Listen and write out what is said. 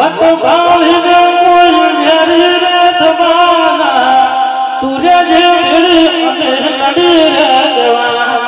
वत भाली ने कोई मेरी रे जमाना तुरे जे मेरी अबे लड़ी रे जवाना